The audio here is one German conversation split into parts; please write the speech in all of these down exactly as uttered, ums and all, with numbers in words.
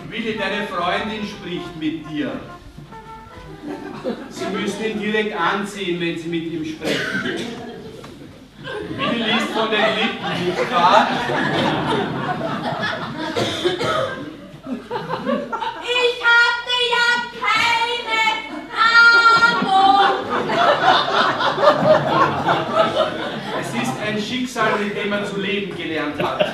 Willi, deine Freundin spricht mit dir. Sie müssen ihn direkt anziehen, wenn Sie mit ihm sprechen. Willi liest von den Lippen, nicht wahr? Ich hatte ja keine Ahnung. Es ist ein Schicksal, mit dem man zu leben gelernt hat.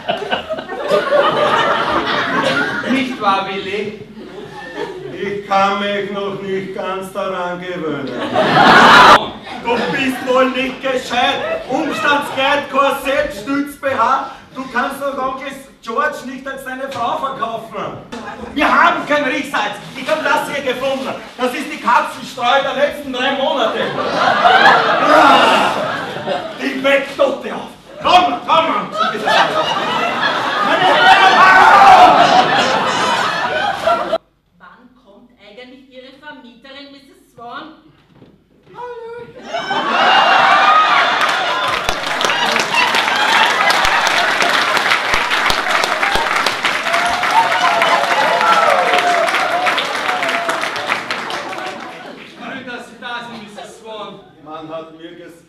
Nicht wahr, Willi? Ich kann mich noch nicht ganz daran gewöhnen. Du bist wohl nicht gescheit. Umstandskleid, Korsett, Stütz-B H. Du kannst doch Onkel George nicht als deine Frau verkaufen. Wir haben kein Riechsalz. Ich habe das hier gefunden. Das ist die Katzenstreu der letzten drei Monate. Die weckt Tote auf. Komm, komm! Wann kommt eigentlich Ihre Vermieterin, Misses Swan? Hallo. Schön, dass Sie da sind, Misses Swan. Man hat mir gesagt,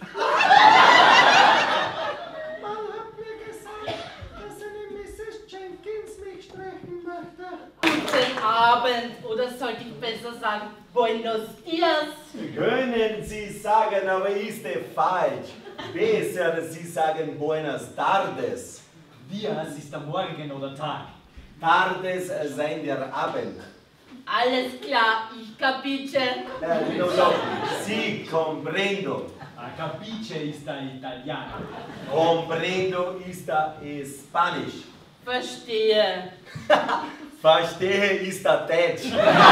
man hat mir gesagt, dass eine Misses Jenkins mich sprechen möchte. Guten Abend, oder sollte ich besser sagen, Buenos Dias? Können Sie sagen, aber ist es falsch. Besser, Sie sagen Buenas tardes. Dias ist der Morgen oder Tag. Tardes sein der Abend. Alles klar, ich capiche. Äh, no, no, si comprendo. A capice ist der Italiener. Comprendo ist der Spanisch. Verstehe. Verstehe ist der Deutsch.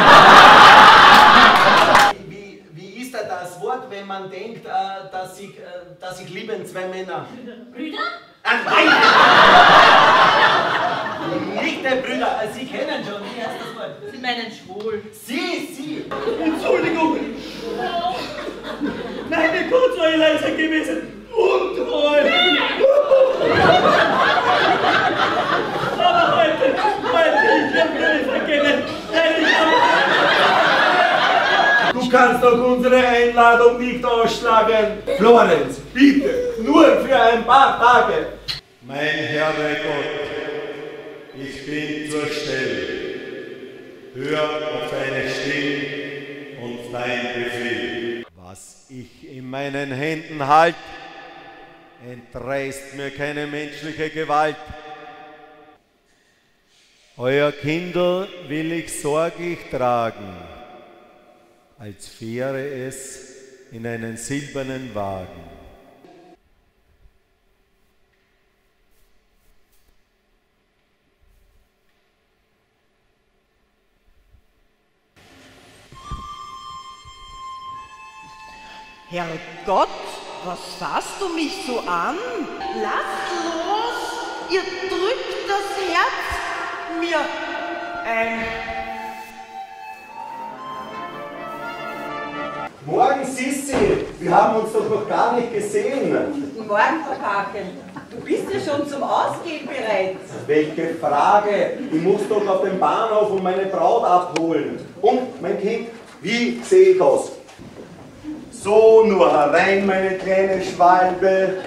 wie, wie ist da das Wort, wenn man denkt, äh, dass, sich, äh, dass sich lieben zwei Männer? Brüder? Ah, nein! Nicht der Brüder, Sie kennen schon, wie heißt das Wort? Sie meinen schwul. Sie, Sie! Entschuldigung! Nein, der Kurz war leiser gewesen. Untreu! Aber heute, heute, ich hab mir vergessen. Du kannst doch unsere Einladung nicht ausschlagen. Florenz, bitte, nur für ein paar Tage. Mein Herr bei Gott, ich bin zur Stelle. Hör auf deine Stimme und dein Befehl. Was ich in meinen Händen halt, entreißt mir keine menschliche Gewalt. Euer Kindel will ich sorglich tragen, als fähre es in einen silbernen Wagen. Herrgott, was fasst du mich so an? Lasst los, ihr drückt das Herz mir ein. Morgen, Sissi, wir haben uns doch noch gar nicht gesehen. Guten Morgen, Frau Kaken. Du bist ja schon zum Ausgehen bereit. Welche Frage? Ich muss doch auf den Bahnhof und meine Braut abholen. Und, mein Kind, wie sehe ich aus? So, nur herein, meine kleine Schwalbe.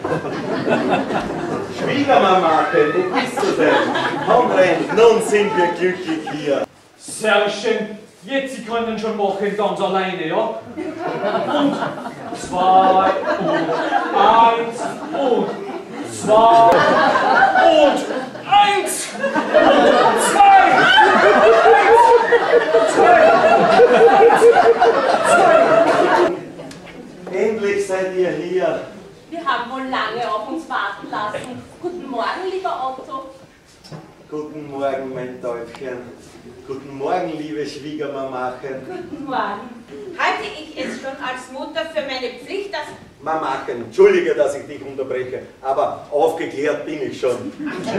Schwiegermamachen, wo bist du denn? Komm rein, nun sind wir glücklich hier. Sehr schön. Jetzt, Sie können schon machen, ganz alleine, ja? Und zwei und eins und zwei und eins und zwei. Eins, zwei, zwei. Endlich seid ihr hier. Wir haben wohl lange auf uns warten lassen. Guten Morgen, lieber Otto. Guten Morgen, mein Täubchen. Guten Morgen, liebe Schwiegermamachen. Guten Morgen. Halte ich es schon als Mutter für meine Pflicht, dass... Mamachen, entschuldige, dass ich dich unterbreche, aber aufgeklärt bin ich schon.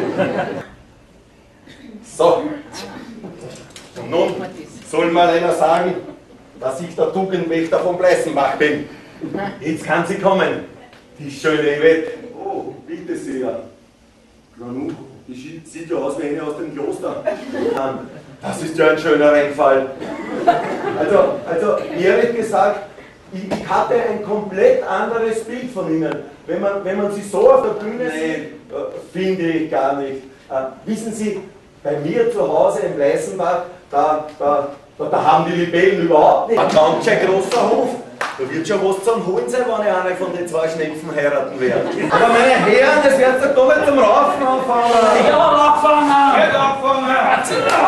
So. Und nun soll mal einer sagen, dass ich der Tugendwächter von Bleißenbach bin. Jetzt kann sie kommen, die schöne Yvette. Oh, bitte sehr. Nanu, die sieht ja aus wie eine aus dem Kloster. Das ist ja ein schöner Reinfall. Also, also ehrlich gesagt, ich, ich hatte ein komplett anderes Bild von Ihnen. Wenn man, wenn man Sie so auf der Bühne sieht, äh, finde ich gar nicht. Äh, wissen Sie, bei mir zu Hause im Weißenbach, da, da, da, da haben die Libellen überhaupt nicht. Ein ganz schön großer Hof. Da wird schon was zum Holen sein, wenn ich eine von den zwei Schnepfen heiraten werde. Aber meine Herren, das wird doch gar nicht zum Raufen anfangen. Ja, Rauchfanger! Ja, Rauchfanger!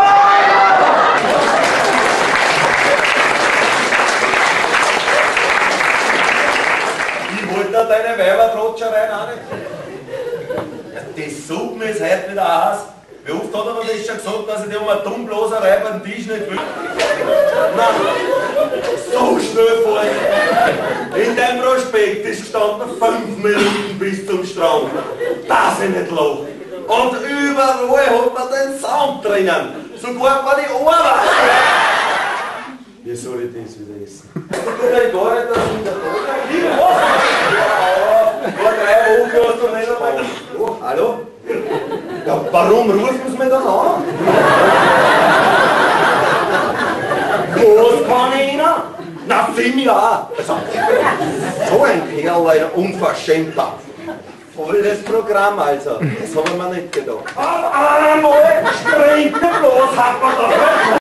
Ich wollte da deine Weibertrotschereien auch nicht. Ja, das Suppen ist heute wieder heiß. Wie oft hat er mir das schon gesagt, dass ich dir um eine Dummbloserei beim Tisch nicht will? Nein, so schnell vor. In deinem Prospekt ist gestanden fünf Minuten bis zum Strand. Das ich nicht lache. Und überall hat man den Sound drinnen. Sogar bei den Ohren. Wie soll ich das wieder essen? Du kannst gar nicht, dass ich in der Tag vor drei Wochen hast du nicht einmal. Oh, hallo? Ja, warum rufen Sie mich dann an? Was kann ich Ihnen? Na, sind ja auch. Also, so ein Kerl, ein Unverschämter. Volles Programm also, das habe ich mir nicht gedacht. Auf einmal springt der bloß, hat man da.